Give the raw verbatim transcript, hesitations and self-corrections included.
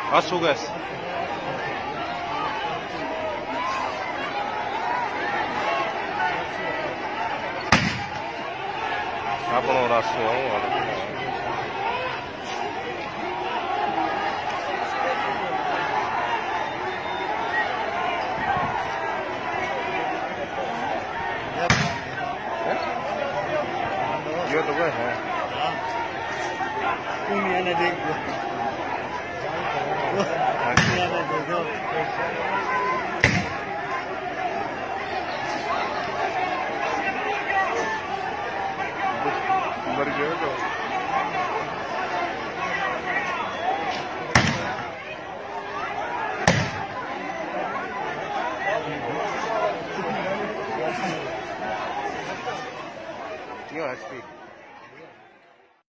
Açugas. Apa no ração, olha. ये तो वह है दुनिया ने देख लिया दुनिया ने देखो मर गया तो